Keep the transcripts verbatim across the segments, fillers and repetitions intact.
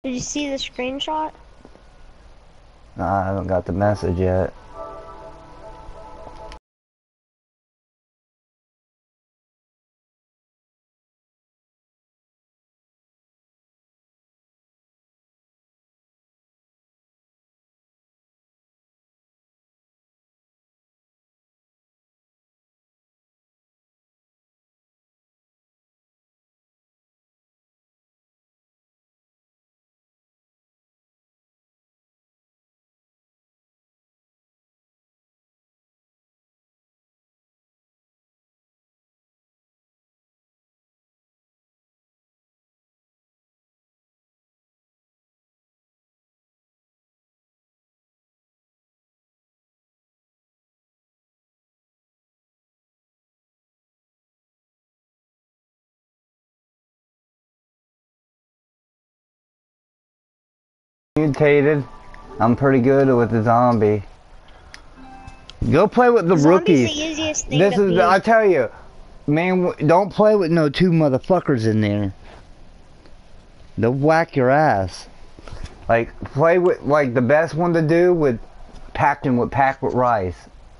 Did you see the screenshot? Nah, I haven't got the message yet. Mutated. I'm pretty good with the zombie. Go play with the Zombie's rookies. the easiest thing This to is, beat. I tell you, man, don't play with no two motherfuckers in there. They'll whack your ass. Like, play with, like, the best one to do with Packing with Pack with Rice.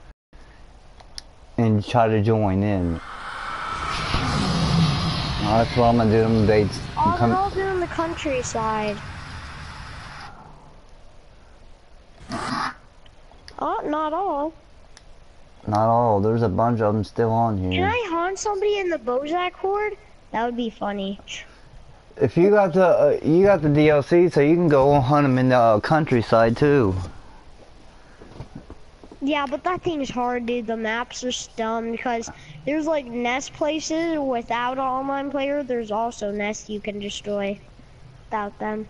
And try to join in. Oh, that's what I'm gonna do. Them dates. Oh, they're all doing the countryside. Oh, not all. Not all. There's a bunch of them still on here. Can I hunt somebody in the Bozak horde? That would be funny. If you got the uh, you got the D L C, so you can go hunt them in the uh, countryside too. Yeah, but that thing's hard, dude. The maps are dumb because there's like nest places without an online player. There's also nests you can destroy without them.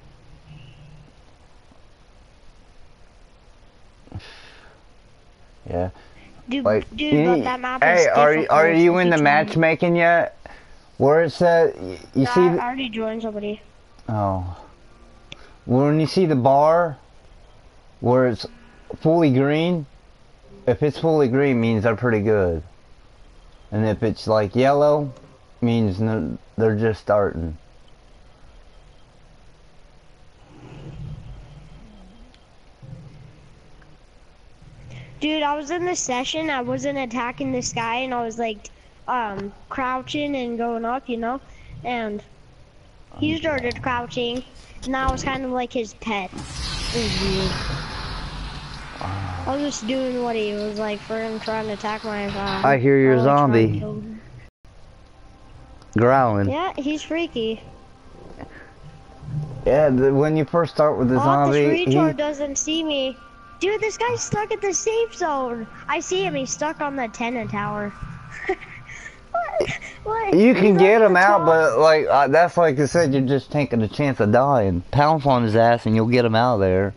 Yeah. Dude, Like, dude, you, but that map hey, is are difficult. are you in the Each matchmaking yet? Where it said you, you one. see? I The, already joined somebody. oh. When you see the bar where it's fully green, if it's fully green means they're pretty good. And if it's like yellow, means they're, they're just starting. Dude, I was in this session, I wasn't attacking this guy, and I was like, um, crouching and going up, you know? And he started crouching, and I was kind of like his pet. It was weird. I was just doing what he was like for him trying to attack my uh, I hear your I was, like, trying to zombie kill him. growling. Yeah, he's freaky. Yeah, the, when you first start with the Oh, zombie, this retard he, doesn't see me. Dude, this guy's stuck at the safe zone. I see him, he's stuck on the tenant tower. What? What? you He's can on get the him out, top. but like uh, that's like I said, you're just taking a chance of dying. Pounce on his ass, and you'll get him out of there.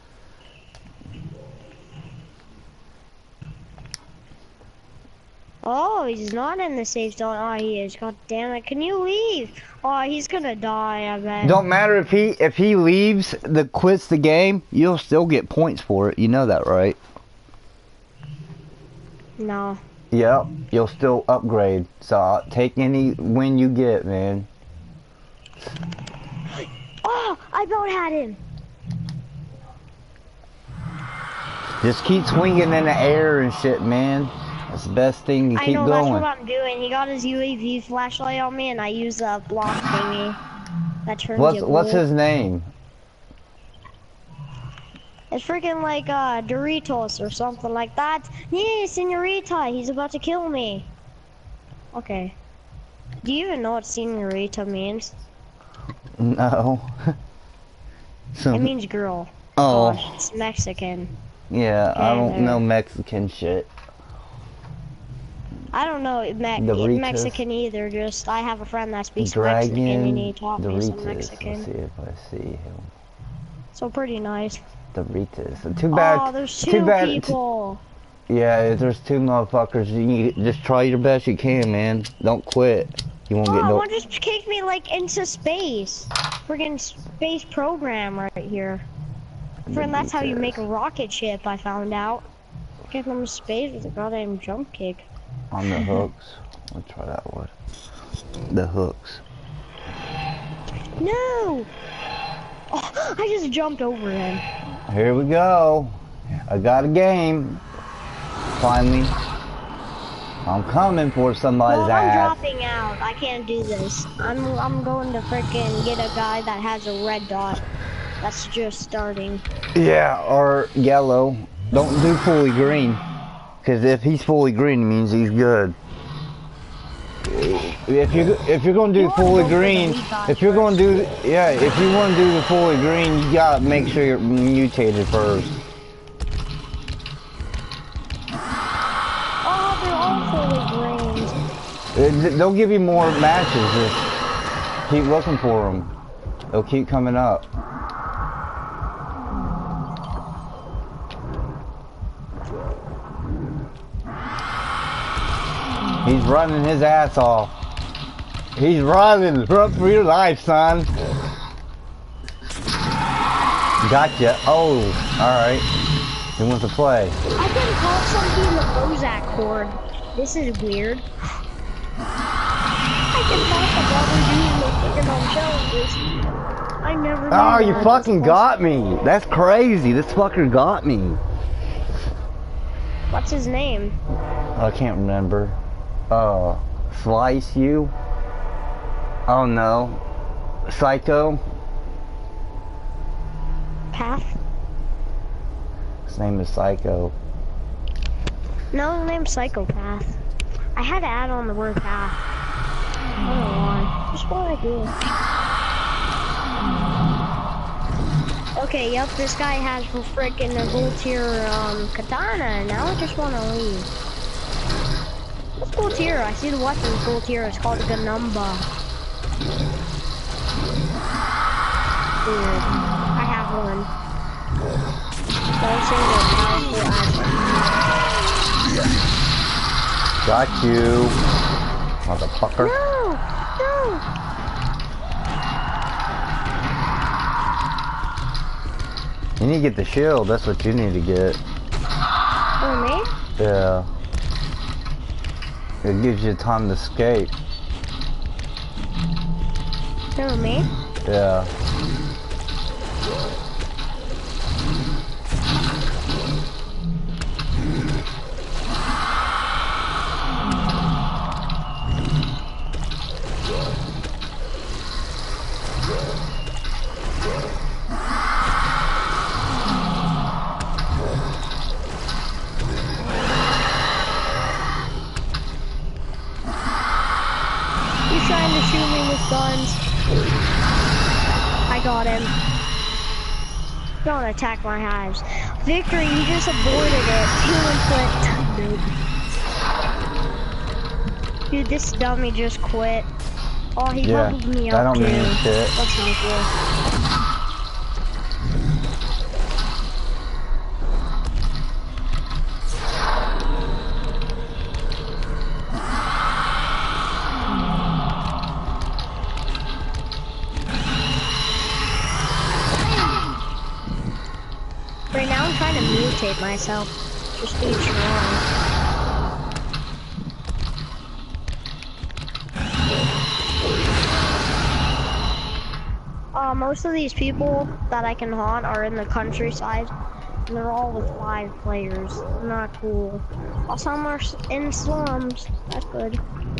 Oh, he's not in the safe zone. Oh, he is. God damn it. Can you leave? Oh, he's gonna die, I bet. Don't matter if he if he leaves, the quits the game, you'll still get points for it. You know that, right? No. Yep, you'll still upgrade. So uh, take any win you get, man. Oh, I about had him. Just keep swinging in the air and shit, man. That's the best thing. You I keep know, going. that's what I'm doing. He got his U A V flashlight on me, and I use a block thingy. That turns What's you what's blue. his name? It's freaking like uh, Doritos or something like that. Yeah, Senorita, he's about to kill me. Okay. Do you even know what Senorita means? No. Some, It means girl. oh. Gosh, it's Mexican. Yeah, I Okay, don't there. know Mexican shit. I don't know Me Doritos. Mexican either, just I have a friend that speaks Dragon Mexican and he taught me some Doritos. Mexican. Let's see if I see him. So pretty nice. Doritos. Too bad. Oh, there's two too bad. people. Yeah, if there's two motherfuckers, you just try your best you can, man. Don't quit. You won't Oh, get no. one just kicked me like into space. Friggin' space program right here. Friend, that's how you make a rocket ship, I found out. Get them to space with a goddamn jump kick. On the hooks. Let's try that one. The hooks. No! Oh, I just jumped over him. Here we go. I got a game. Finally. I'm coming for somebody's Well, I'm ass. dropping out. I can't do this. I'm I'm going to frickin' get a guy that has a red dot. That's just starting. Yeah, or yellow. Don't do fully green. Because if he's fully green, it means he's good. If you if you're gonna do You wanna fully go for the green, weak guys if you're gonna do first. yeah, if you want to do the fully green, you gotta make sure you're mutated first. Oh, they're all fully green. It, they'll give you more matches. Just keep looking for them. They'll keep coming up. He's running his ass off. He's running. Run for your life, son. Gotcha. Oh, alright. He wants to play. I can call something in the Bozak chord. This is weird. I can talk about redoing the freaking on challenges. I never knew Oh, you that. fucking got me. That's crazy. This fucker got me. What's his name? I can't remember. Uh, Slice you? Oh no. Psycho? Path? His name is Psycho. No, his name's Psychopath. I had to add on the word path. I don't know why. Just what I do. Okay, yep, this guy has a freaking a gold tier um, katana, and now I just want to leave. What's gold tier? I see the weapon's gold tier. It's called a Ganumba. Weird. I have one. Don't say powerful item. Got you. Motherfucker. No! No! You need to get the shield. That's what you need to get. Oh, me? Yeah. It gives you time to escape. No, me? Yeah. He's trying to shoot me with guns. I got him. Don't attack my hives. Victory, you just aborted it. Human flip. Nope. Dude, this dummy just quit. Oh, he Yeah, leveled me I up don't too. mean shit. That's really cool. Right now I'm trying to mutate myself. Just be strong. Uh, most of these people that I can haunt are in the countryside. And they're all with five players. Not cool. While some are s- in slums. That's good.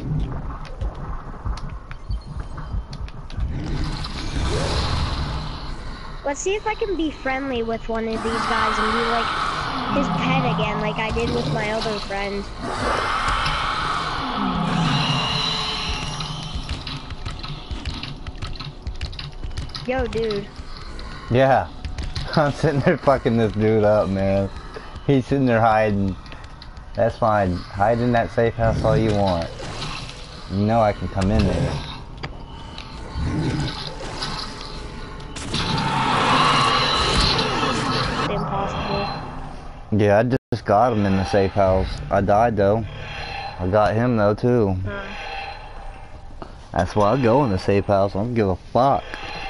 Let's see if I can be friendly with one of these guys and be like his pet again, like I did with my other friend. Yo, dude. Yeah. I'm sitting there fucking this dude up, man. He's sitting there hiding. That's fine. Hide in that safe house all you want. You know I can come in there. Impossible. Yeah, I just got him in the safe house. I died though. I got him though too. Uh, That's why I go in the safe house. I don't give a fuck.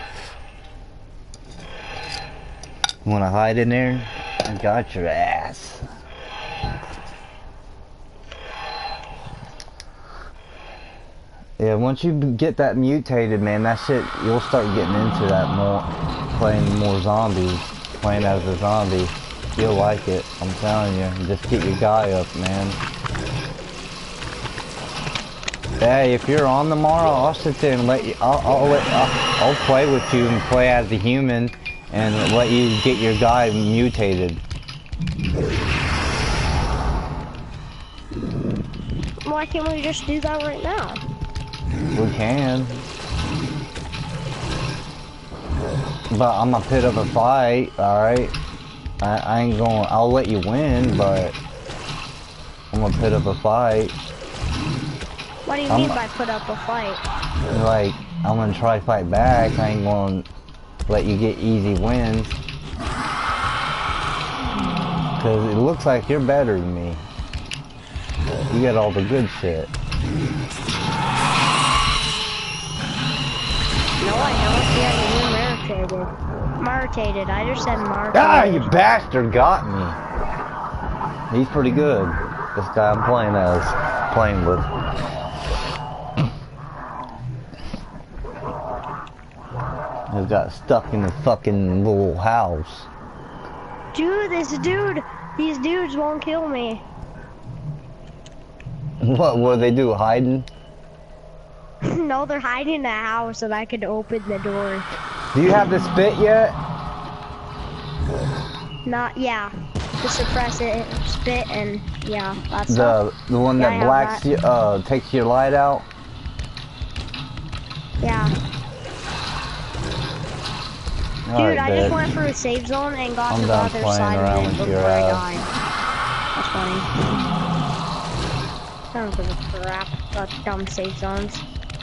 You wanna hide in there? I got your ass. Yeah, once you get that mutated, man, that shit, you'll start getting into that more, playing more zombies, playing as a zombie. You'll like it, I'm telling you. Just get your guy up, man. Hey, if you're on tomorrow, I'll sit there and let you, I'll, I'll, let, I'll, I'll play with you and play as a human and let you get your guy mutated. Why can't we just do that right now? We can. But I'm gonna put up a fight, alright? I, I ain't going, I'll let you win, but I'm gonna put up a fight. What do you I'm, mean by put up a fight? Like, I'm gonna try to fight back. I ain't gonna let you get easy wins. Cause it looks like you're better than me. You got all the good shit. No, I don't. Yeah, you're maritated. Maritated. I just said maritated. Ah, you bastard got me. He's pretty good. This guy I'm playing as, playing with. He got stuck in the fucking little house. Dude, this dude, these dudes won't kill me. What, what do they do, hiding? No, they're hiding in the house and I could open the door. Do you have the spit yet? Not, yeah. To suppress it, spit, and yeah, that's The the one yeah, that blacks that. you, uh, takes your light out? Yeah. All Dude, right, I bet. just went through a safe zone and got I'm to the done other playing side around of it with before your I ass. died. That's funny. Sounds like a crap. Got dumb safe zones.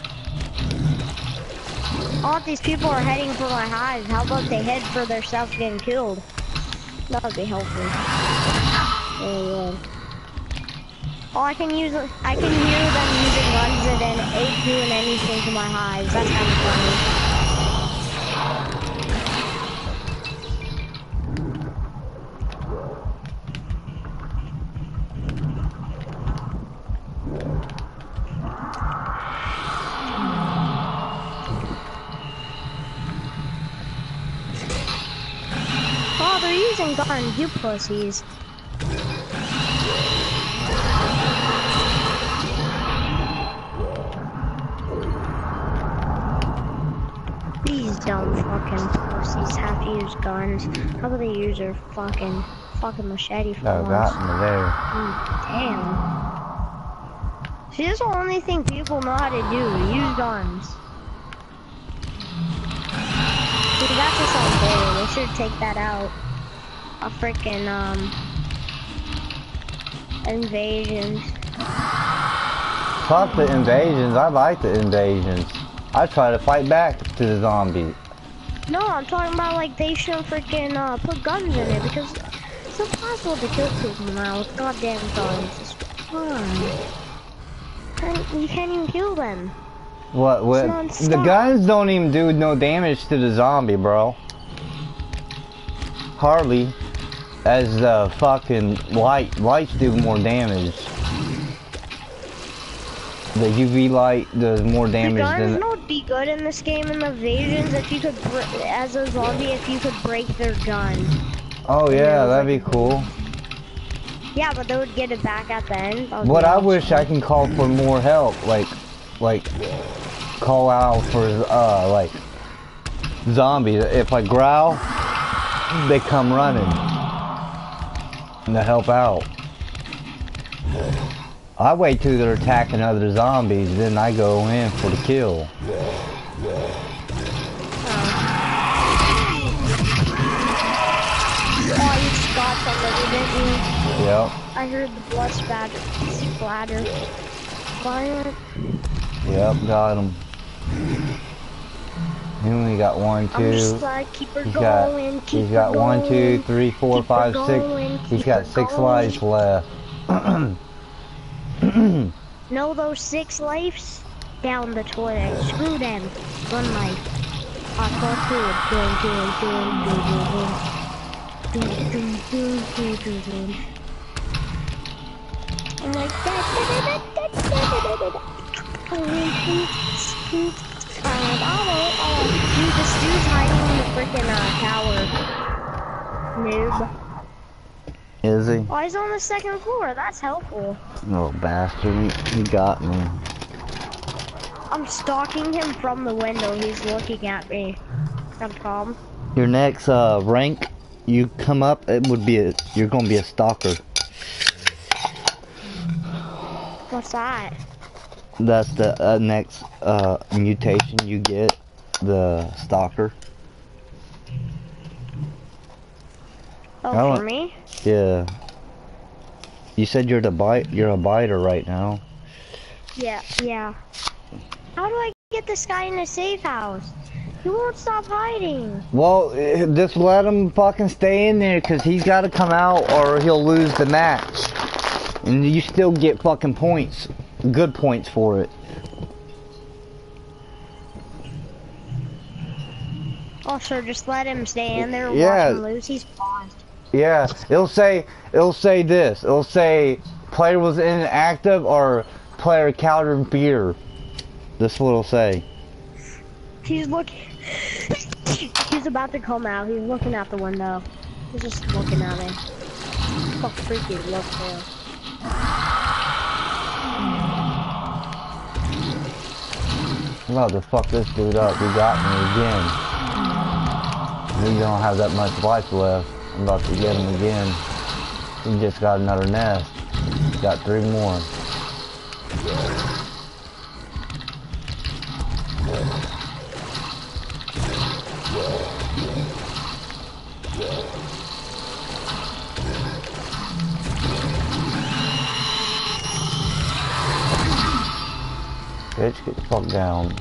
All of these people are heading for my hive. How about they head for their self getting killed? That would be helpful. Really would. Oh, I can use, I can hear them using guns and then ain't doing anything to my hives. That's kind of funny. Oh, they're using guns, you pussies. These dumb fucking pussies have to use guns. How about they use their fucking fucking machete for Oh, once? got me there. Mm, damn. See, that's the only thing people know how to do, use guns. See, that's just unfair. They should take that out. A freaking, um, invasions. Fuck the invasions. I like the invasions. I try to fight back to the zombies. No, I'm talking about like they should freaking uh, put guns in it because it's impossible to kill people now with goddamn guns. It's fun. And you can't even kill them. What? What? The guns don't even do no damage to the zombie, bro. Hardly. As the fucking light lights do more damage. The U V light does more damage the guns than. would be good in this game in the invasions if you could, as a zombie, if you could break their gun. Oh yeah, that'd be cool. Yeah, but they would get it back at the end. What I wish I can call for more help, like, like, call out for uh, like, zombies. If I growl, they come running to help out. I wait till they're attacking other zombies, then I go in for the kill. Oh, you just got somebody, didn't you? Yep. I heard the blood splatter. Splatter. Fire. Yep, got him. He only got one, two. I'm just like, keep her He's going, got, keep he's her got going, one, two, three, four, keep her five, going, six. He's keep got her six going. lives left. Know those six lives? Down the toilet. Screw them. One life. Hardcore food. Doom, doom, doom, doom, doom, doom, doom, doom, doom. I'm like that. Dude, this dude's hiding in the freaking uh, tower. Noob. Is he? Oh, he's on the second floor. That's helpful. Little bastard, he, he got me. I'm stalking him from the window. He's looking at me. Got a problem? Your next uh, rank, you come up, it would be a, you're gonna be a stalker. What's that? That's the uh, next uh, mutation you get, the stalker. Oh, for me? Yeah. You said you're the bite. You're a biter right now. Yeah, yeah. How do I get this guy in a safe house? He won't stop hiding. Well, eh, just let him fucking stay in there, cause he's got to come out, or he'll lose the match. And you still get fucking points, good points for it. Oh, sure, just let him stay in there and Yeah. watch him lose. He's paused. Yeah, it'll say, it'll say this. It'll say player was inactive or player countered fear. This is what it'll say. He's looking. He's about to come out. He's looking out the window. He's just looking at me. Fuck, freaky look there. I'm about to fuck this dude up. He got me again. We don't have that much life left. I'm about to get him again. He just got another nest. Got three more. Bitch, get the fuck down.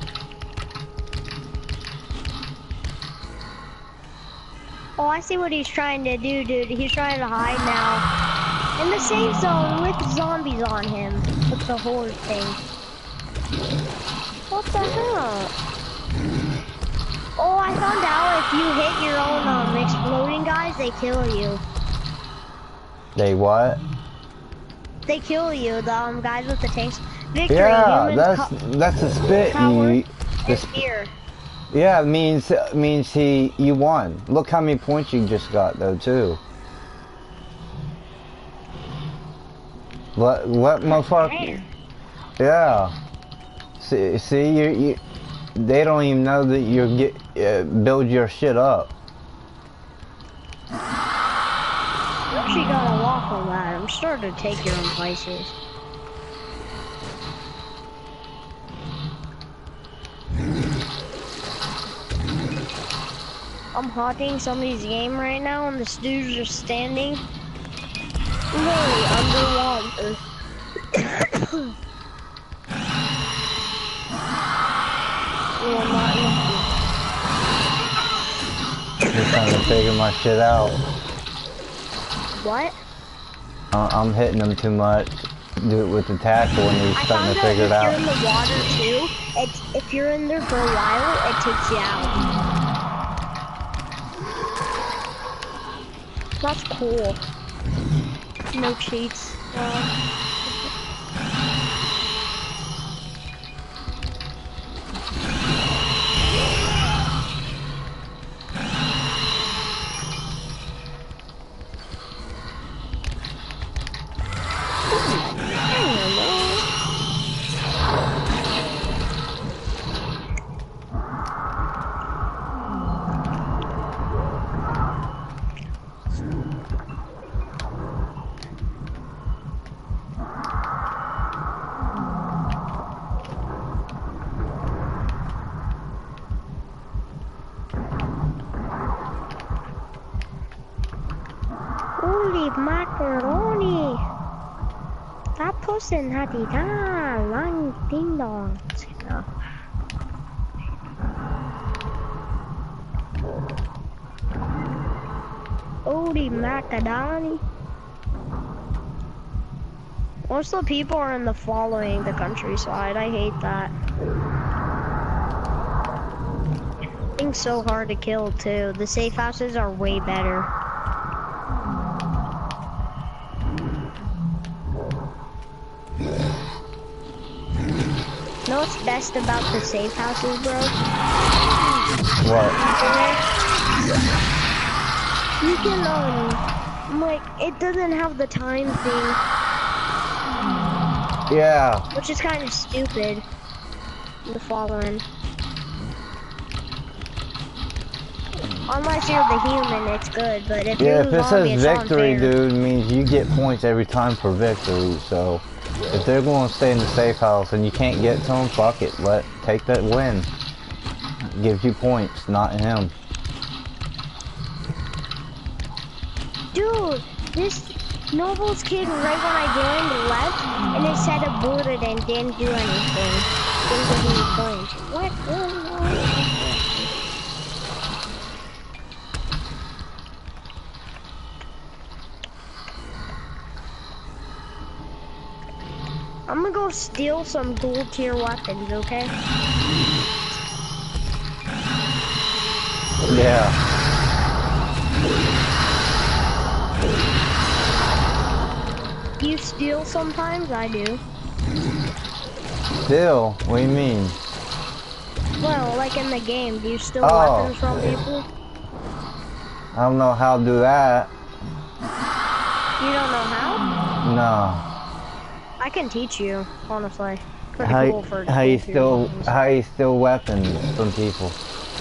Oh, I see what he's trying to do, dude. He's trying to hide now. In the safe zone with zombies on him. With the horde thing. What the hell? Oh, I found out if you hit your own um, exploding guys, they kill you. They what? They kill you, the um, guys with the tanks. Victory, Yeah, humans, that's that's the spit. power, You, the and sp fear. yeah, it means means he you won. Look how many points you just got though too. Let let motherfucker. Yeah. See see you you. They don't even know that you get uh, build your shit up. You actually got a waffle that. I'm starting to take your own places. I'm haunting somebody's game right now, and this dude's just standing literally underwater. Well, not Just trying to figure my shit out. what? Uh, I'm hitting them too much. Do it with the tackle, and he's I starting found to out figure if it you're out. in the water too, it, if you're in there for a while, it takes you out. That's cool. No cheats. Uh, Holy macaroni! Tapos natin na lang ding dong. Holy macaroni! Most of the people are in the following the countryside. I hate that. It's so hard to kill too. The safe houses are way better. know what's best about the safe houses, bro? What? You can, um, like, it doesn't have the time thing. Yeah. Which is kind of stupid. The following. Unless you're the human, it's good, but if Yeah, you're if it zombie, says it's victory, unfair. dude, it means you get points every time for victory, so if they're going to stay in the safe house and you can't get to them, fuck it, let, take that win. Gives you points, not him. Dude, this Noble's kid right when I joined left, and it said aborted and didn't do anything. Didn't give me points. What? I'm gonna go steal some gold tier weapons, okay? Yeah. Do you steal sometimes? I do. Still? What do you mean? Well, like in the game, do you steal Oh. weapons from people? I don't know how to do that. You don't know how? No. I can teach you, honestly. Pretty How, cool for how you gold tier steal, weapons. how you steal weapons from people?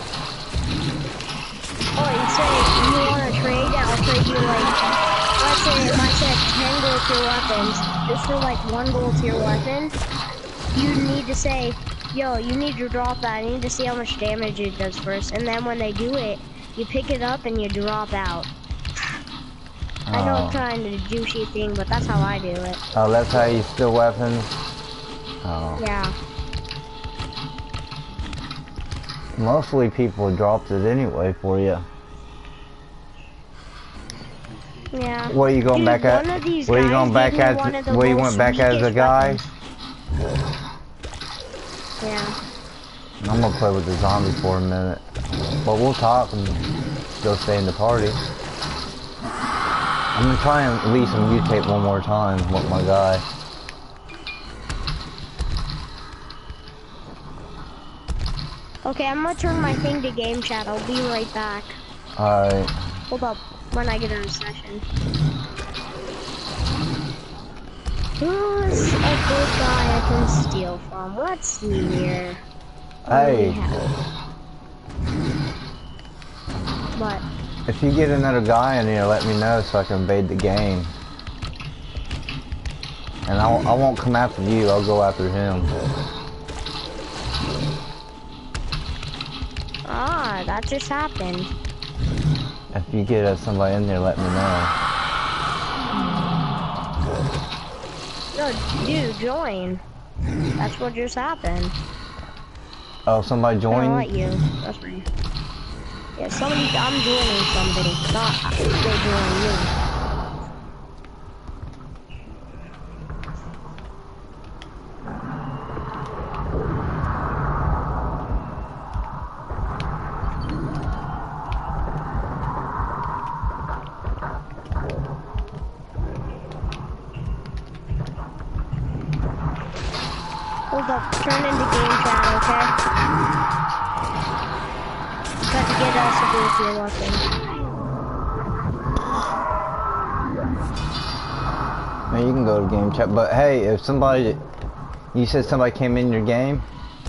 Oh, you say you want to trade? I'll trade you like, let's say if I said ten gold tier weapons, just for like one gold tier weapon, you need to say, yo, you need to drop that. I need to see how much damage it does first. And then when they do it, you pick it up and you drop out. Oh. I know it's kind of a douchey thing, but that's how I do it. Oh, that's how you steal weapons? Oh. Yeah. Mostly people dropped it anyway for you. Yeah. What are you going Dude, back at? one of these Where you guys going back gave me as? one of the Where you most went back as a weakest guy? weapons. Yeah. I'm gonna play with the zombie for a minute, but we'll talk and still stay in the party. I'm gonna try and at least mutate one more time with my guy. Okay, I'm gonna turn my thing to game chat. I'll be right back. Alright. Hold up, when I get in a session. Who's a good guy I can steal from? Let's see here. Hey. What? If you get another guy in here, let me know so I can invade the game. And I'll, I won't come after you, I'll go after him. Ah, that just happened. If you get uh, somebody in there, let me know. No, dude, join. That's what just happened. Oh, somebody I don't joined? let you. That's me. Yeah, somebody, I'm joining somebody, not they joining you. Hold up, turn into game chat, okay? Got to get us a gold tier weapon. Man, you can go to game chat, but hey, if somebody, you said somebody came in your game?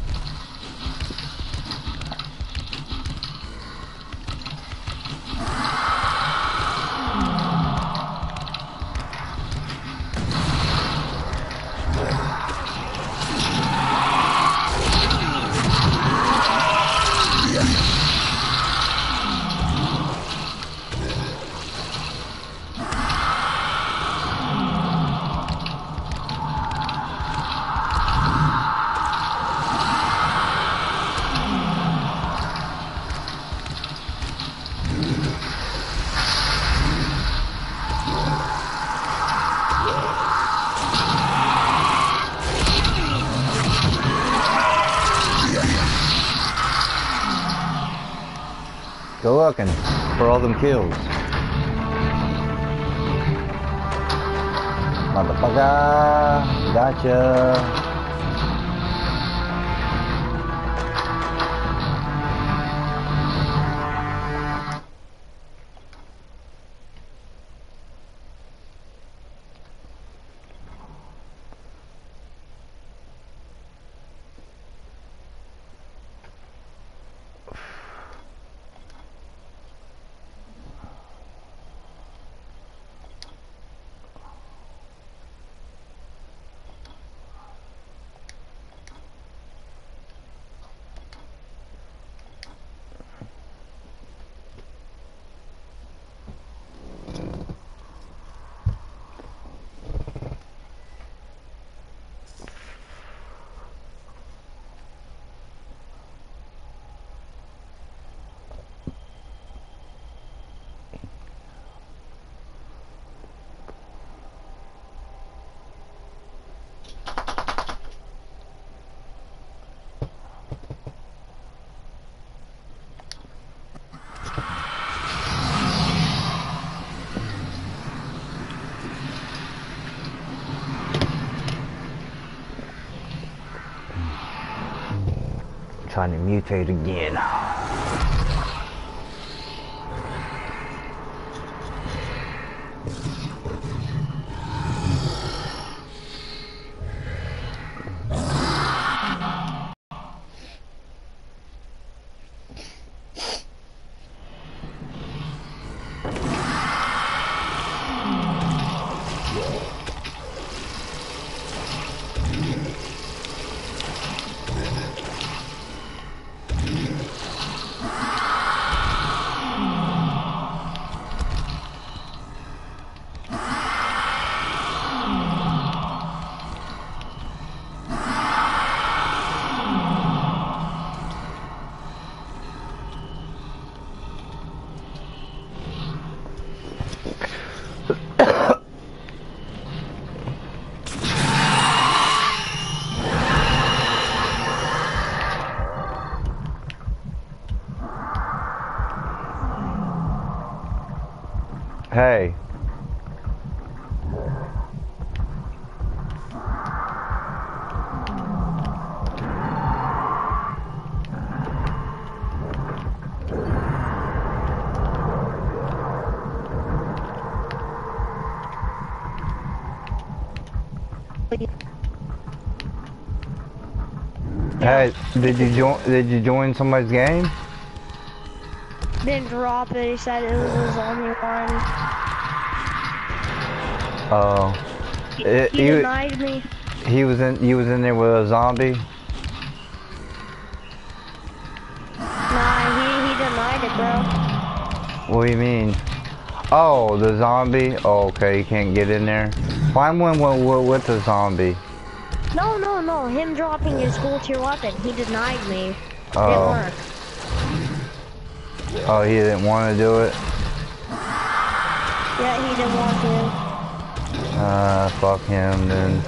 Go looking for all them kills. Motherfucker, gotcha. trying to mutate again. Hey. Hey, did you join? Did you join somebody's game? Didn't drop it. He said it was his only one. Oh. He, It, he you, denied me. He was in. You was in there with a zombie. Nah, he he denied it, bro. What do you mean? Oh, the zombie. Oh, okay. You can't get in there. Find one with, with the zombie. No, no, no. Him dropping his gold tier weapon. He denied me. Oh. Didn't work. Oh, he didn't want to do it? Yeah, he didn't want to. Uh, fuck him then.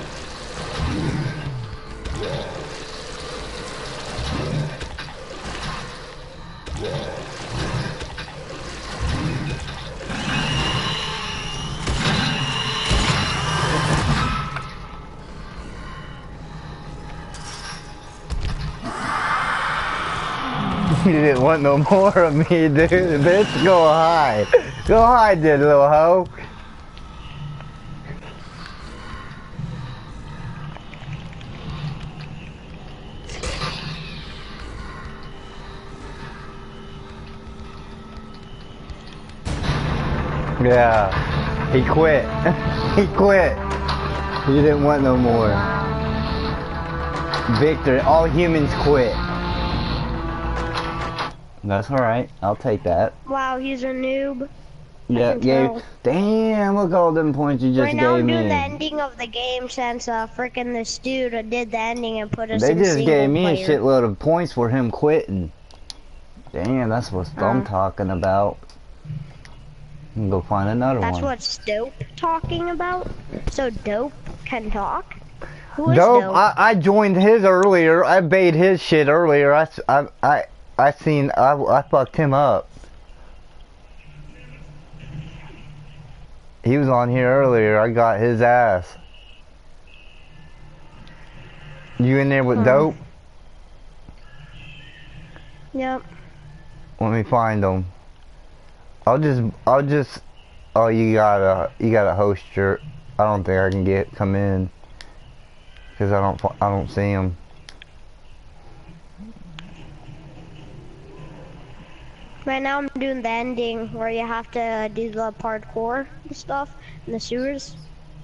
You didn't want no more of me, dude. Bitch, go hide. Go hide, there, little hoe. Yeah, he quit. He quit. He didn't want no more. Victor, all humans quit. That's alright. I'll take that. Wow, he's a noob. Yeah, gave. Damn, look at all them points you just right now gave I'm me. doing the ending of the game since uh, frickin' this dude did the ending and put us They in just single gave me player. a shitload of points for him quitting. Damn, that's what Uh, I'm talking about. I'm gonna go find another That's one. what's Dope talking about? So Dope can talk? Who is Dope, Dope? I, I joined his earlier. I bait his shit earlier. I, I, I, I seen, I, I fucked him up. He was on here earlier. I got his ass. You in there with Hmm. Dope? Yep. Let me find him. I'll just, I'll just. Oh, you gotta, you gotta host your. I don't think I can get come in. Cause I don't, I don't see him. Right now I'm doing the ending where you have to do the parkour and stuff in the sewers.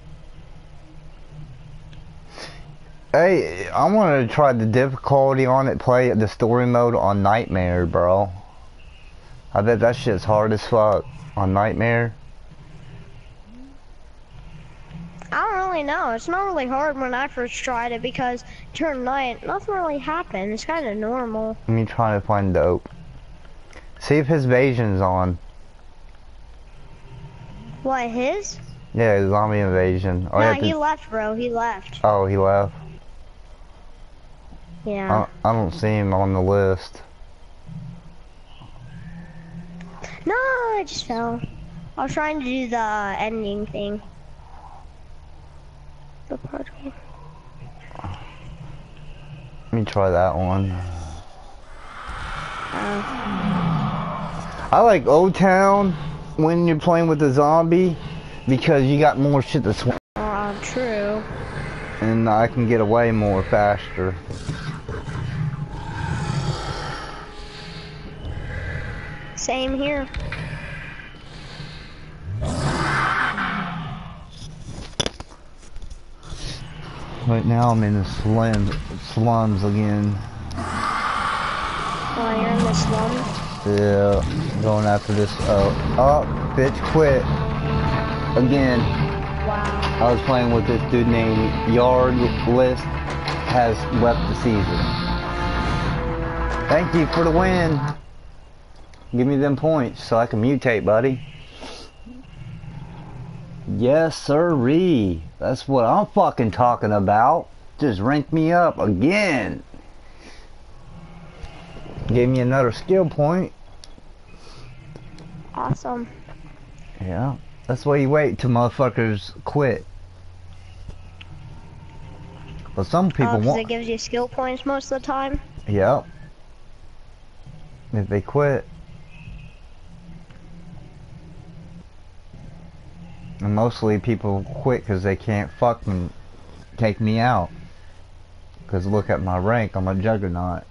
Hey, I wanted to try the difficulty on it. Play the story mode on Nightmare, bro. I bet that shit's hard as fuck on Nightmare. I don't really know. It's not really hard when I first tried it because turn night, nothing really happened. It's kind of normal. Let me try to find Dope. See if his invasion's on. What, his? Yeah, zombie invasion. Oh, Nah, yeah, he left, bro. He left. oh, he left. Yeah. I, I don't see him on the list. No, I just fell. I was trying to do the ending thing. The parkour. Let me try that one. Uh, I like Old Town when you're playing with a zombie because you got more shit to swing. uh, true. And I can get away more faster. Same here. Right now I'm in the slum, slums again. Oh, you're in the slums? Yeah, going after this. Oh, oh, bitch quit. Again. Wow. I was playing with this dude named Yard List, has left the season. Thank you for the win. Give me them points so I can mutate, buddy. Yes, sirree. That's what I'm fucking talking about. Just rank me up again. Gave me another skill point. Awesome. Yeah, that's why you wait till motherfuckers quit. But some people uh, won't. It gives you skill points most of the time. Yep. If they quit. And mostly people quit because they can't fucking take me out. Because look at my rank, I'm a juggernaut.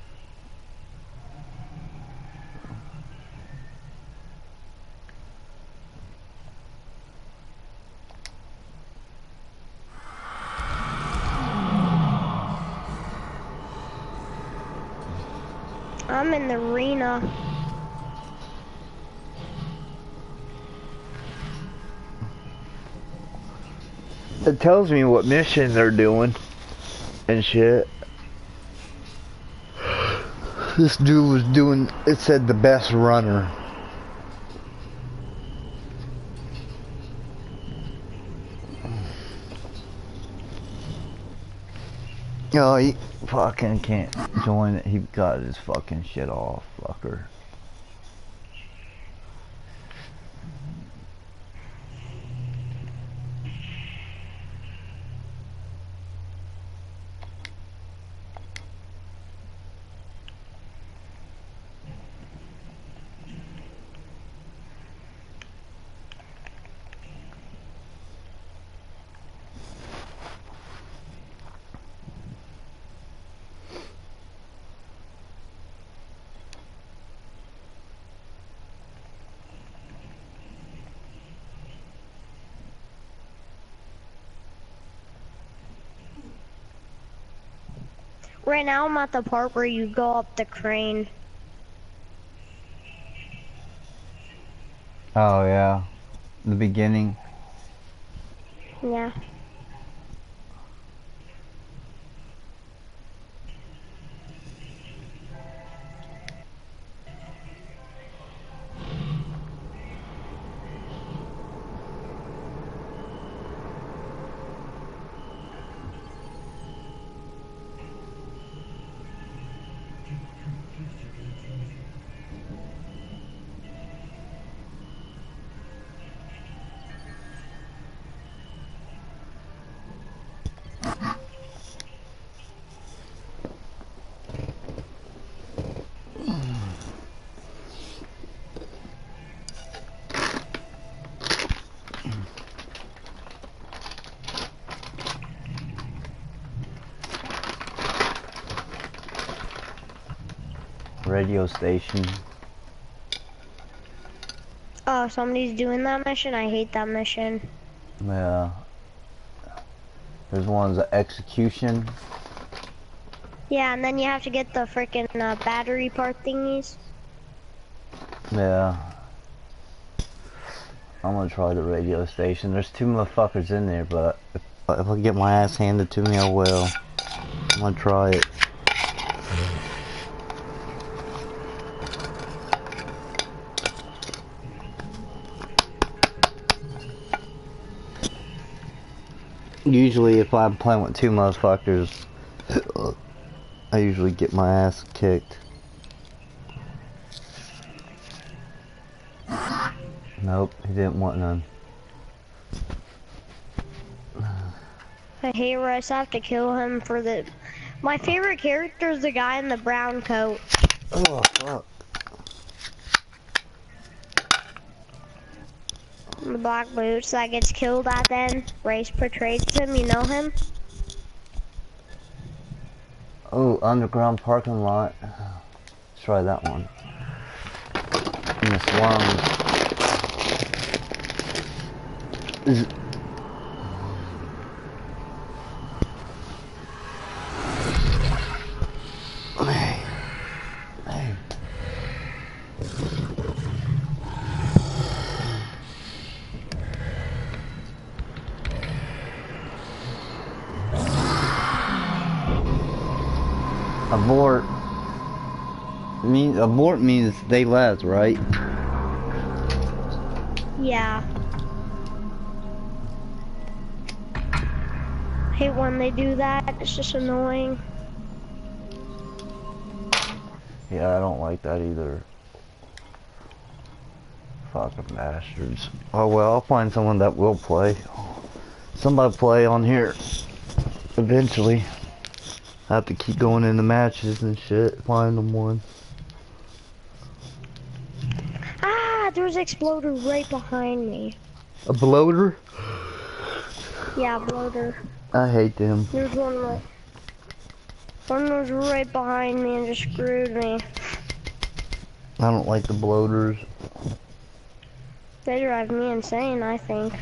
I'm in the arena. It tells me what mission they're doing and shit. This dude was doing, it said the best runner. Oh, he fucking can't join it. He got his fucking shit off, fucker. Right now I'm at the part where you go up the crane. Oh yeah, the beginning. Yeah. Radio station. Oh, somebody's doing that mission? I hate that mission. Yeah. There's one's an execution. Yeah, and then you have to get the freaking uh, battery part thingies. Yeah. I'm gonna try the radio station. There's two motherfuckers in there, but if, if I get my ass handed to me, I will. I'm gonna try it. Usually if I'm playing with two motherfuckers, I usually get my ass kicked. Nope, he didn't want none. I hate Russ. I have to kill him for the... My favorite character is the guy in the brown coat. Oh, fuck. The black boots that gets killed at the end. Race portrays him, you know him? Oh, underground parking lot. Let's try that one. In the slums. Is Hey. Hey. Abort. Means abort means they left, right? Yeah. Hate when they do that. It's just annoying. Yeah, I don't like that either. Fucking bastards. Oh well, I'll find someone that will play. Somebody play on here. Eventually. I have to keep going into matches and shit. Find them one. Ah, there's an exploder right behind me. A bloater? Yeah, bloater. I hate them. There's one right. One was right behind me and just screwed me. I don't like the bloaters. They drive me insane, I think.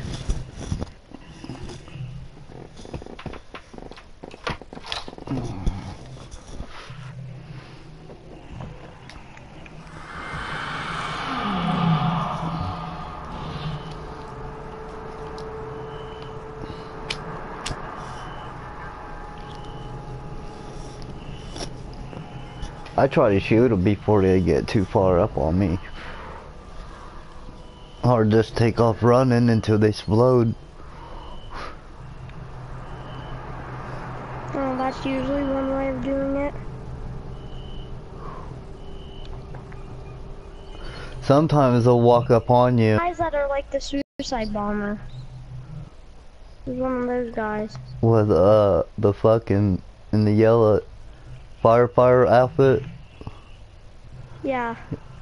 I try to shoot them before they get too far up on me. Or just take off running until they explode. Oh, that's usually one way of doing it. Sometimes they'll walk up on you. Guys that are like the suicide bomber. There's one of those guys. With uh the fucking in the yellow firefighter outfit. Yeah.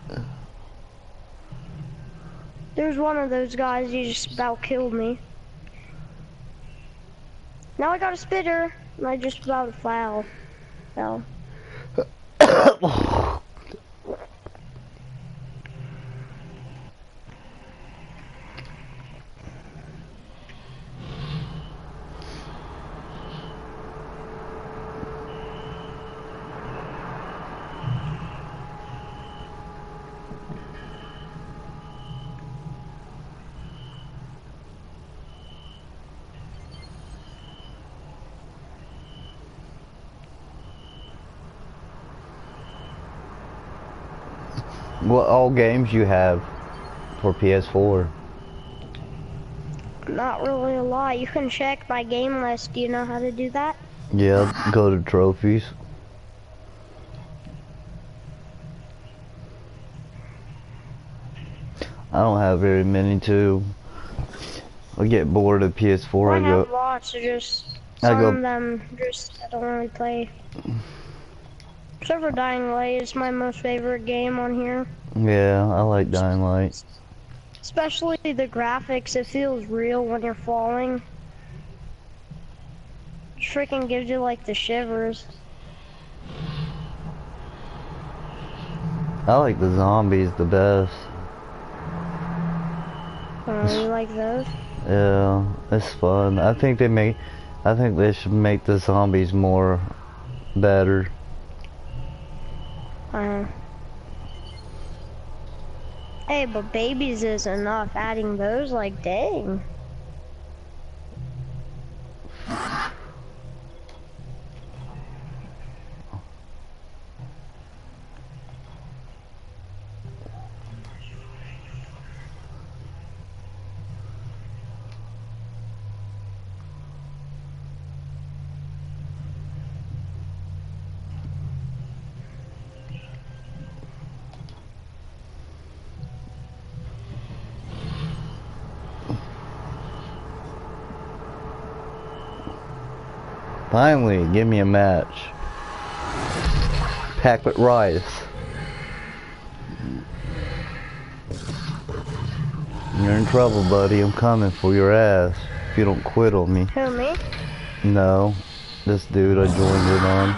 There's one of those guys, he just about killed me. Now I got a spitter, and I just about fell. Fell. What all games you have for P S four? Not really a lot. You can check my game list. Do you know how to do that? Yeah, go to trophies. I don't have very many too. I get bored of P S four. I, I have go. lots. Of just I some go. of them just I don't really play. Except for Dying Light is my most favorite game on here. Yeah, I like Dying Light. Especially the graphics. It feels real when you're falling. It freaking gives you like the shivers. I like the zombies the best. Oh, you like those? Yeah, it's fun. I think they make. I think they should make the zombies more better. Uh, hey, but babies is enough. Adding those, like, dang. Finally, give me a match. Pack with rice. You're in trouble, buddy. I'm coming for your ass if you don't quit on me. Who, me? No, this dude I joined it on.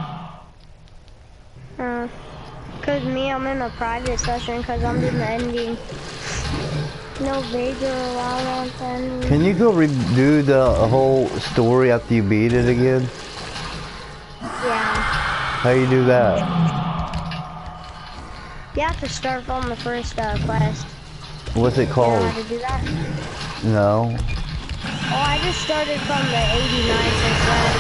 Uh, cause me, I'm in a private session cause I'm doing the ending. No Vega allowed on the ending. Can you go redo the whole story after you beat it again? Yeah. How you do that? You have to start from the first uh, quest. What's it You know called? how to do that? No. Oh, I just started from the eighty-nine percent.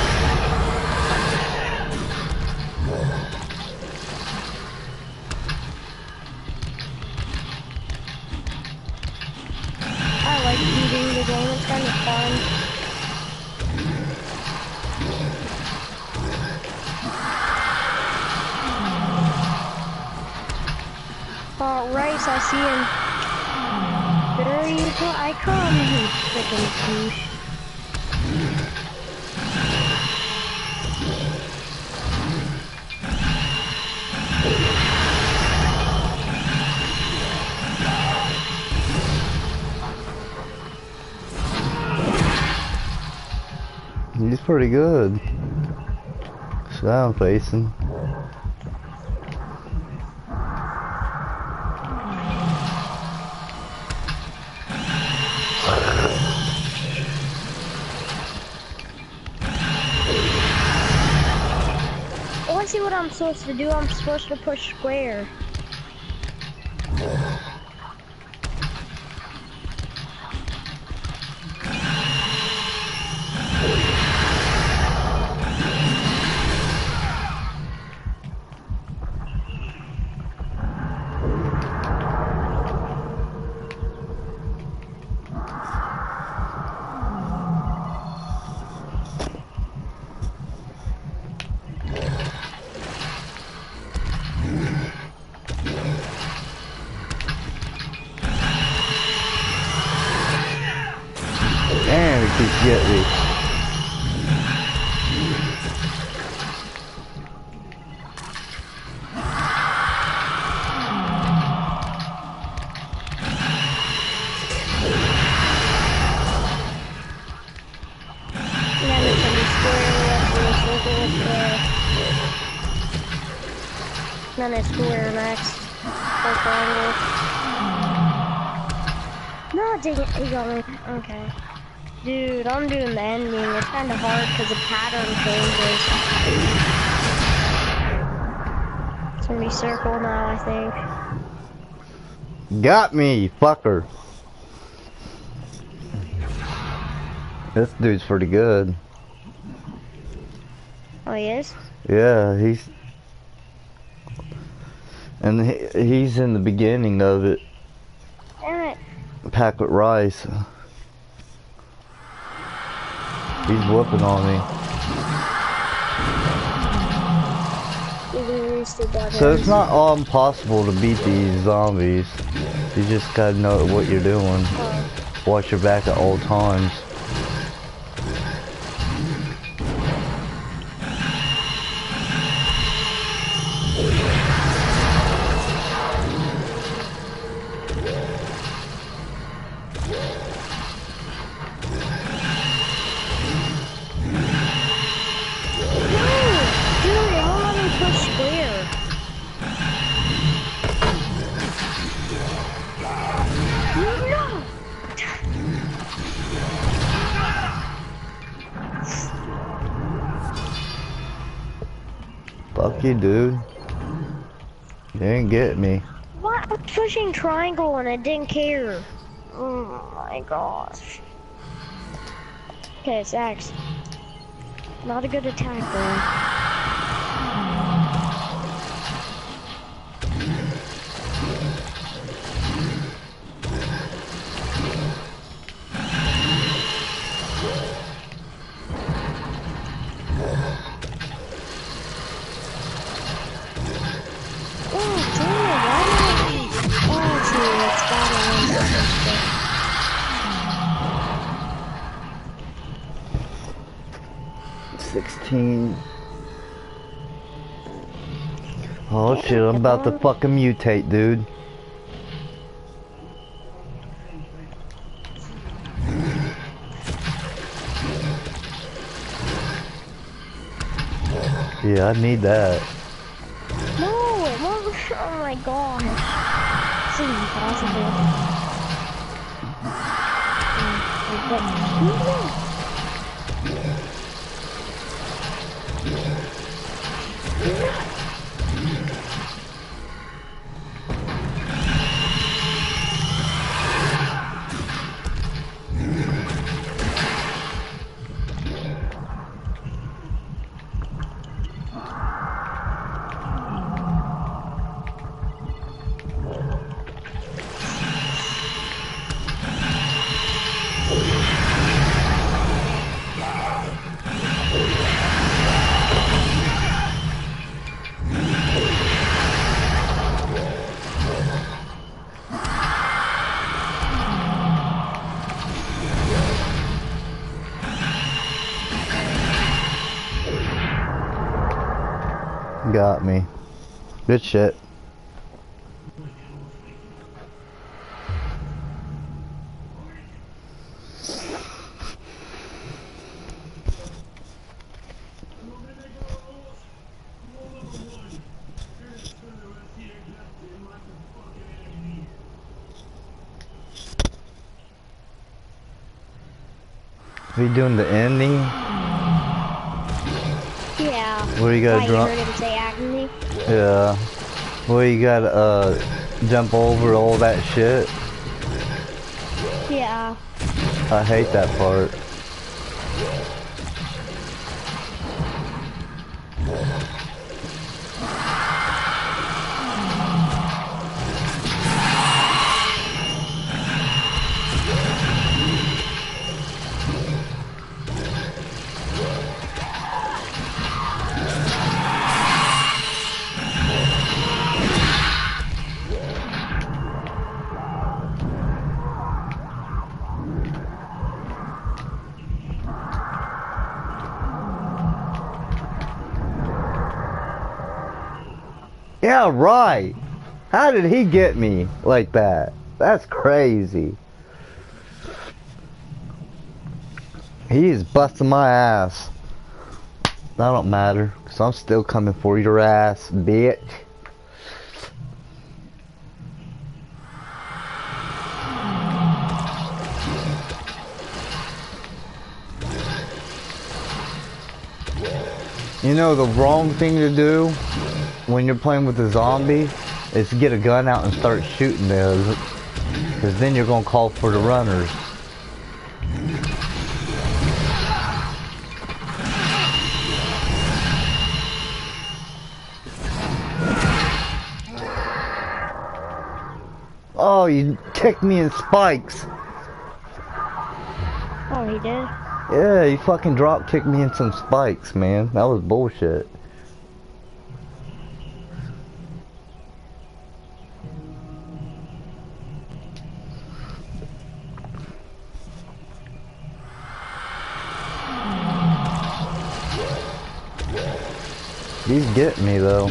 I like beating the game, it's kind of fun. Oh, Rice, I see him. There you go, I come, you freaking douche. He's pretty good. So I'm facing. Oh, I see what I'm supposed to do. I'm supposed to push square. Damn, he keeps getting me. Then it's gonna be square, left, circle, square. Then it's square next. Or triangle. No, dang it, he got me. Okay. Dude, I'm doing the ending. It's kind of hard because the pattern changes. It's gonna be circle now, I think. Got me, fucker. This dude's pretty good. Oh, he is? Yeah, he's... And he, he's in the beginning of it. Damn it. Pack with Rice. He's whooping on me. So it's not all impossible to beat these zombies. You just gotta know what you're doing. Watch your back at all times. Fuck you, dude. You ain't getting me. What? I was pushing triangle and I didn't care. Oh my gosh. Okay, it's X. Not a good attack, though. sixteen. Oh shit, I'm about to fucking mutate, dude. Yeah, I need that. No, it won't. Oh my god. This is impossible. Got me. Good shit. Are you doing the ending? Yeah. Where you gotta Why, drop? you heard him say agony? Yeah. Well, you gotta uh jump over all that shit. Yeah. I hate that part. Yeah, right. How did he get me like that? That's crazy. He is busting my ass. That don't matter, cause I'm still coming for your ass, bitch. You know the wrong thing to do when you're playing with a zombie is to get a gun out and start shooting those, because then you're gonna call for the runners. Oh, you kicked me in spikes. Oh, he did? Yeah, you fucking drop kicked me in some spikes, man. That was bullshit. He's getting me though.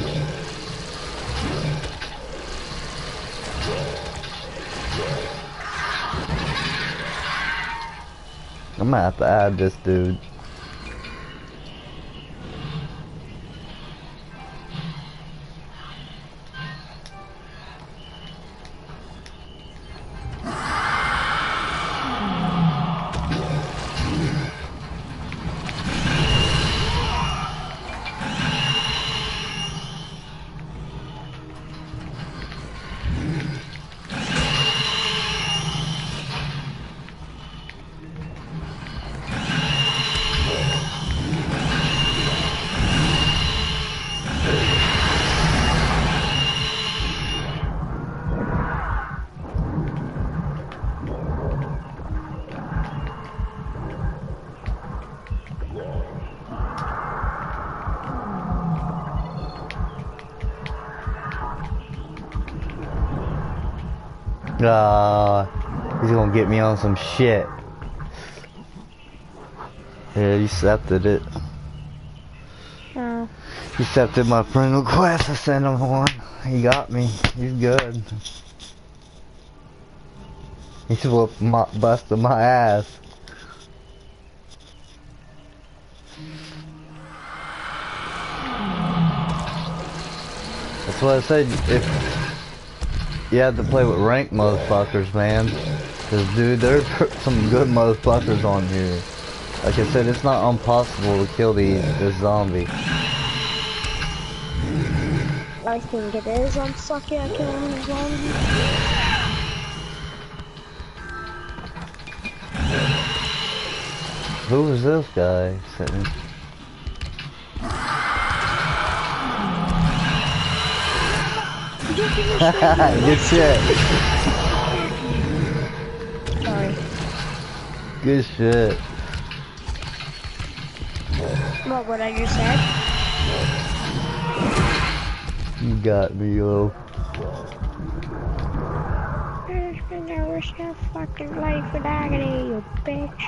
I'm gonna have to add this dude. Uh, he's gonna get me on some shit. Yeah, you accepted it. Oh. He accepted my friend request. I sent him one. He got me. He's good. He's whooped my, busting my ass. That's what I said. If you have to play with ranked motherfuckers, man. Cause dude, there's some good motherfuckers on here. Like I said, it's not impossible to kill these this zombie. I think it is. I'm sucky at killing the zombie. Who is this guy sitting? Good shit. Sorry. Good shit. What, what I just said? You got me, yo. I spent hours your fucking life with agony, you bitch.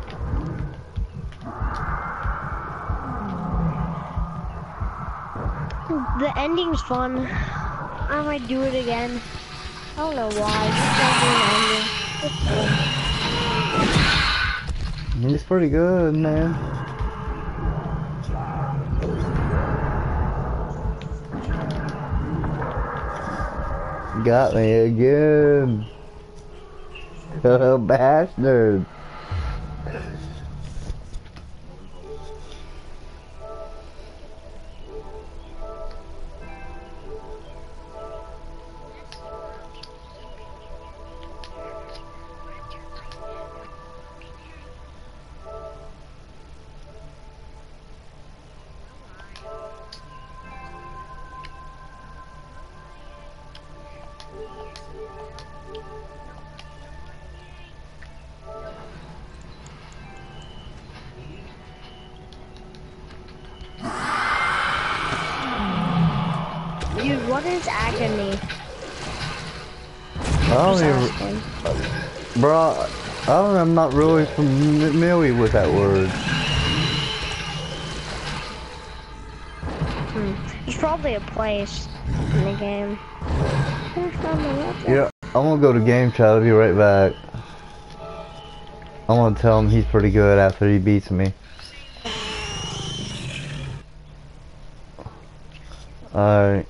The ending's fun. I might do it again. I don't know why. Just don't do an ending. It's fun. He's pretty good, man. Got me again. Oh, bastard. Dude, what is agony? I don't even, bro, I don't, I'm not really familiar with that word. Hmm. There's probably a place in the game. Yeah, I'm gonna go to game chat. I'll be right back. I'm gonna tell him he's pretty good after he beats me. Alright.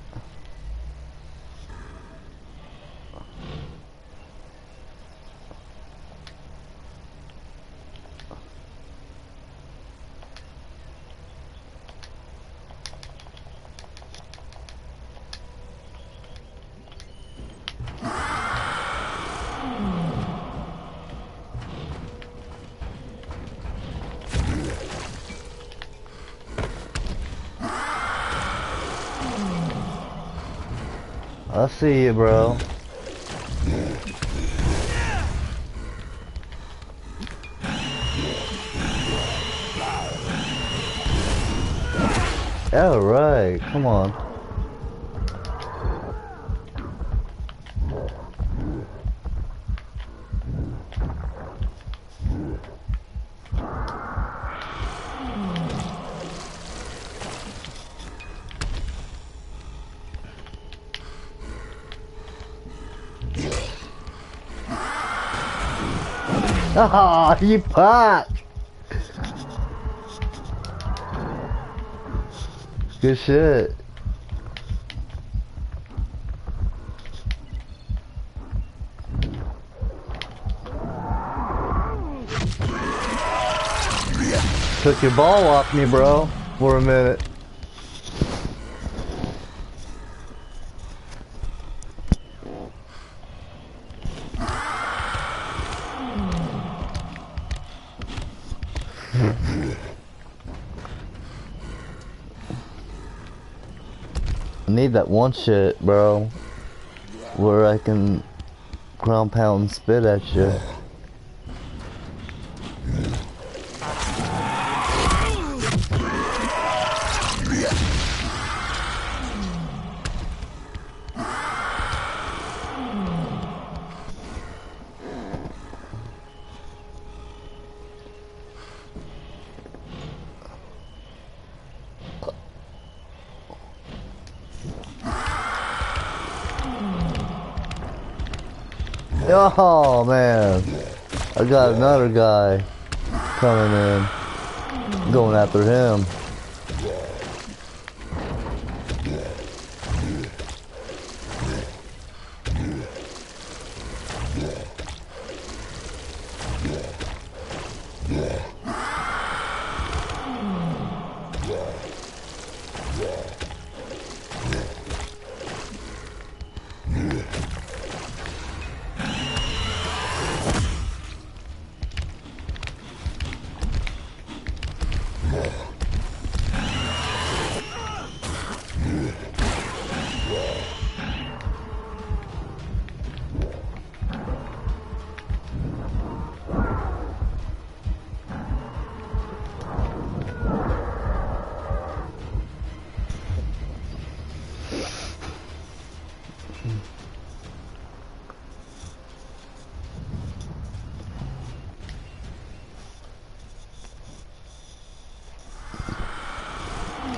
I see you, bro. All right, come on. Ah, oh, you pot. Good shit. Took your ball off me, bro, for a minute. I need that one shit, bro, where I can ground pound and spit at you. Oh man, I got another guy coming in, going after him.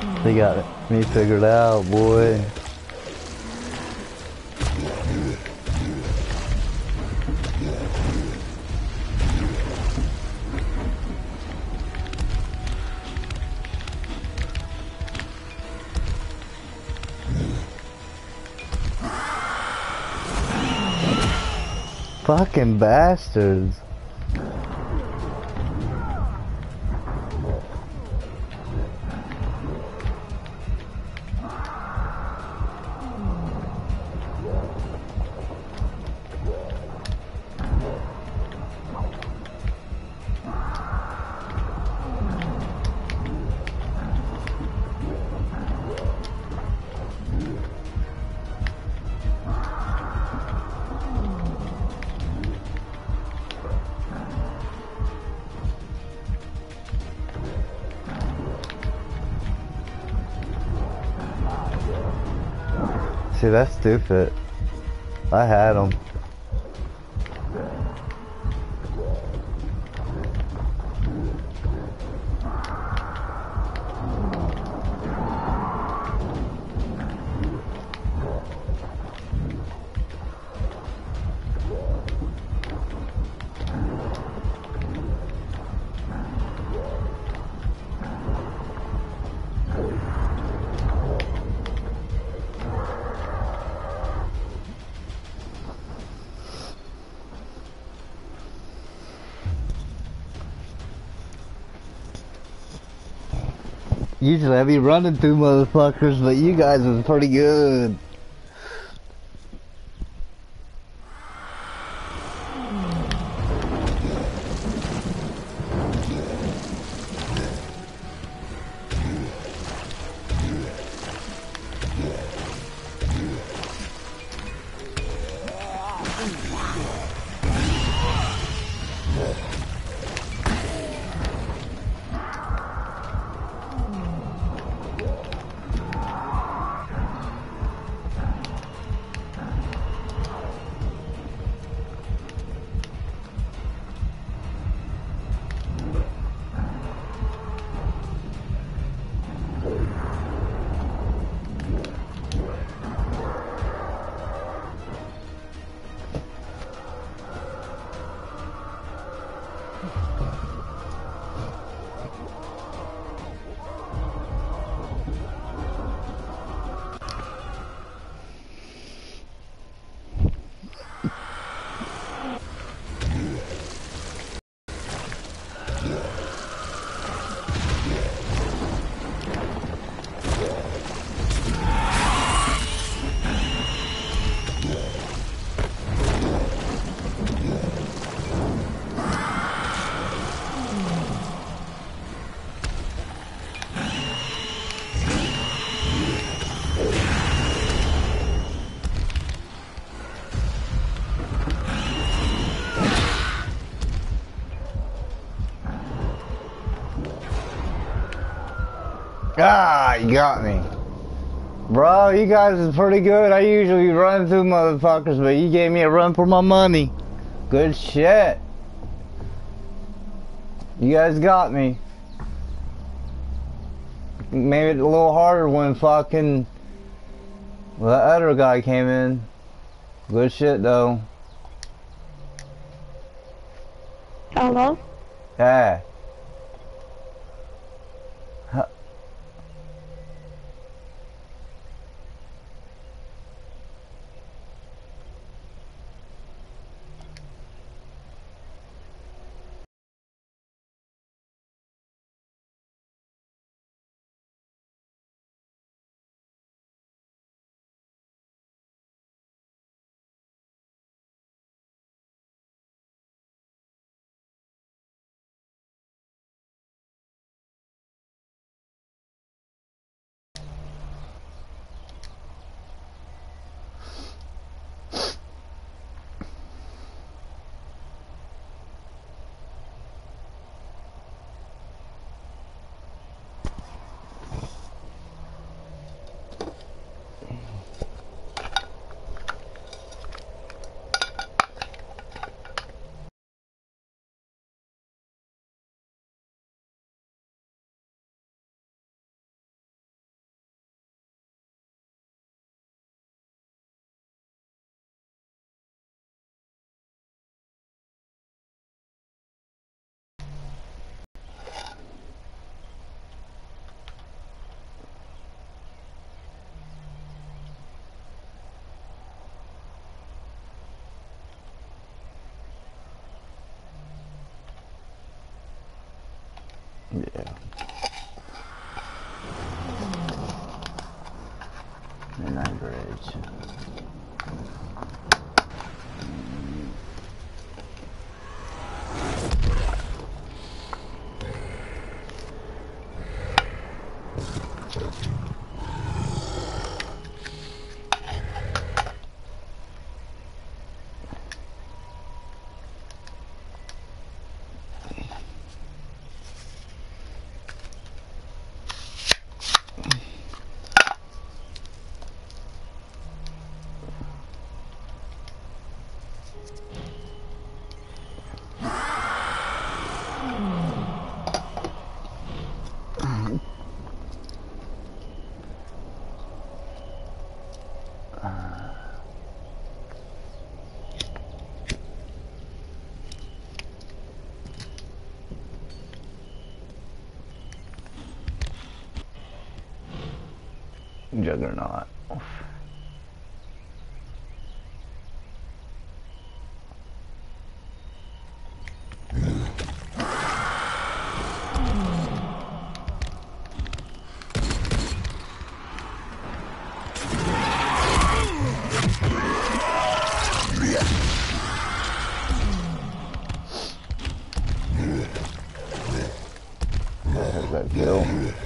They got me figured out, boy. Fucking bastards. See, that's stupid. I had him. Usually I be running through motherfuckers, but you guys was pretty good. Ah, you got me. Bro, you guys is pretty good. I usually run through motherfuckers, but you gave me a run for my money. Good shit. You guys got me. Made it a little harder when fucking well, that other guy came in. Good shit though. Hello? Yeah. Yeah. Midnight Bridge. Juggernaut. There's that kill.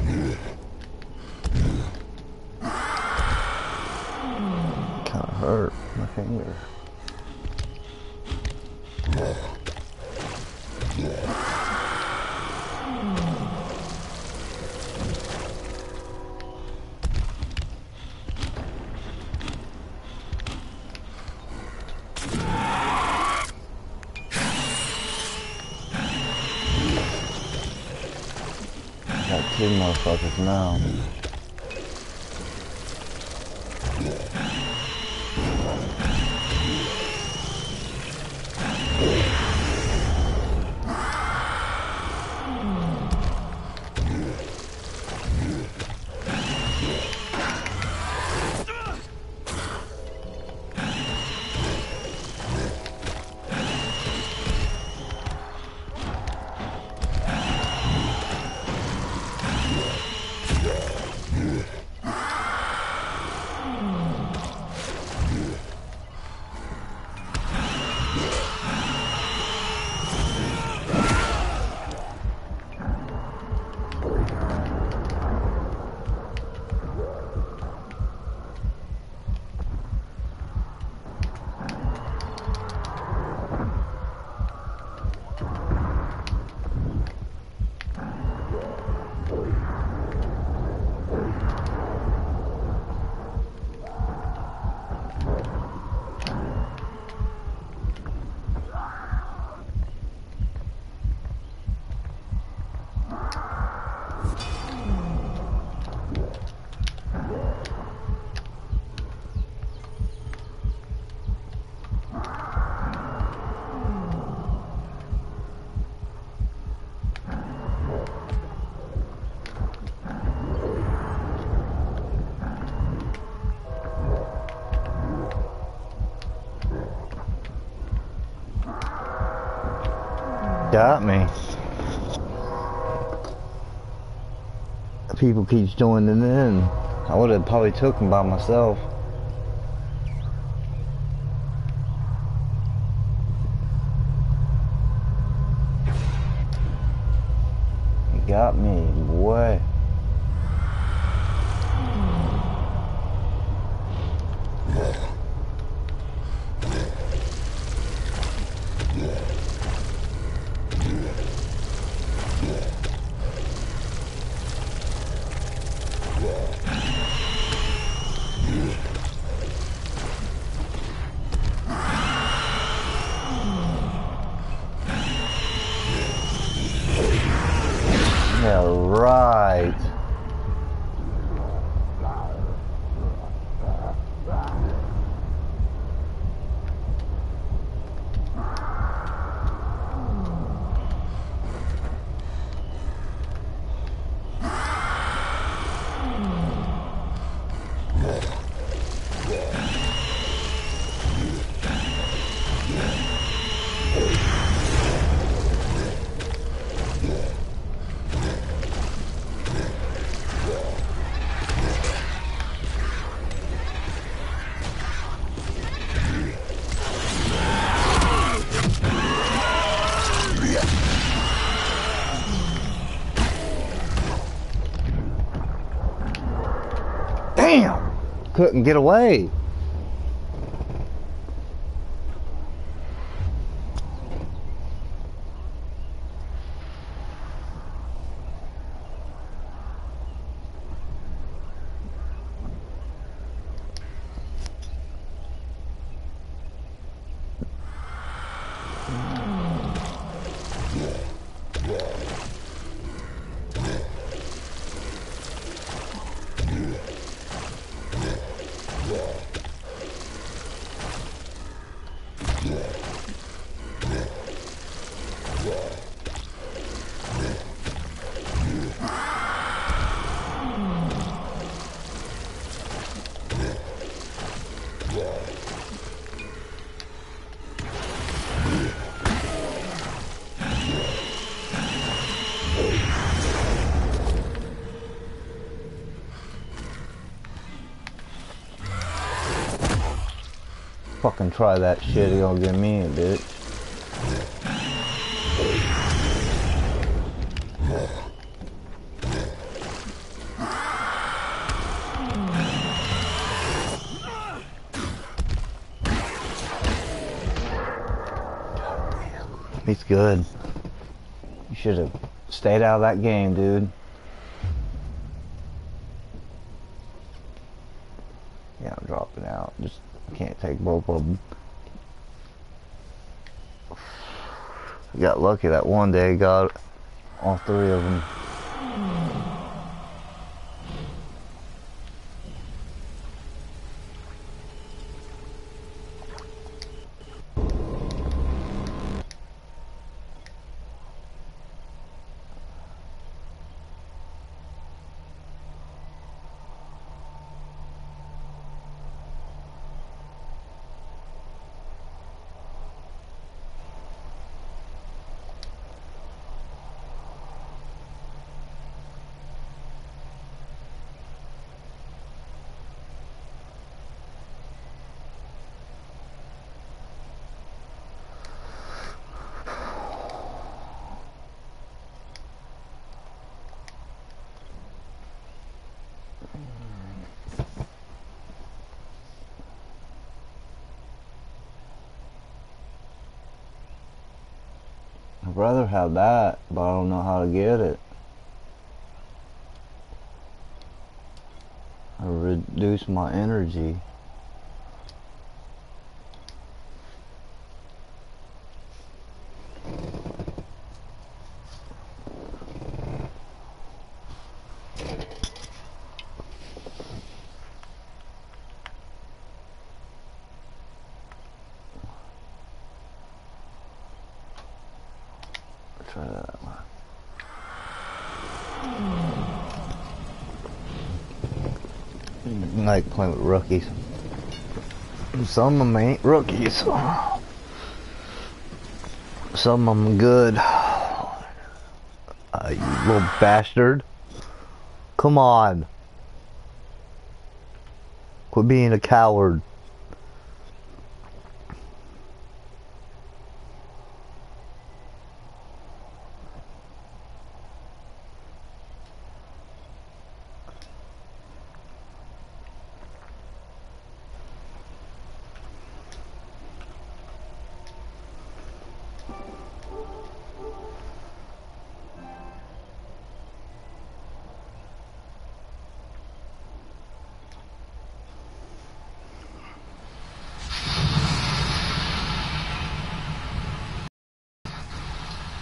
Kinda hurt my finger. Got two motherfuckers now. Got me. People keep joining in. I would have probably took them by myself. You got me, boy. Yeah, right. couldn't get away. Fucking try that shit, he gonna give me a bitch. He's good. You should have stayed out of that game, dude. Yeah, I'm dropping out. Just can't take both of them. I got lucky that one day, I got all three of them. I'd rather have that, but I don't know how to get it. I reduce my energy. Try that one. I like playing with rookies. Some of them ain't rookies. Some of them good. Uh, you little bastard. Come on. Quit being a coward.